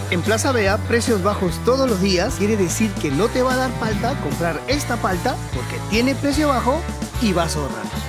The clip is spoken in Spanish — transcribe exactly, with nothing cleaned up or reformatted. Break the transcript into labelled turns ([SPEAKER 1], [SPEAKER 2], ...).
[SPEAKER 1] En Plaza Vea, precios bajos todos los días quiere decir que no te va a dar falta comprar esta palta porque tiene precio bajo y vas a ahorrar.